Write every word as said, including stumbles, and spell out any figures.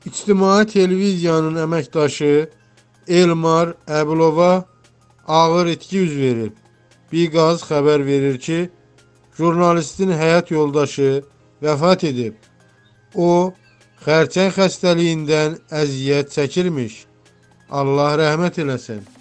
İctimai televiziyanın əməkdaşı Elmar Əbilova ağır itki üz verib. Biqaz xəbər verir ki, jurnalistin həyat yoldaşı vəfat edib. O, xərçəng xəstəliyindən əziyyət çəkirmiş. Allah rəhmət eləsin.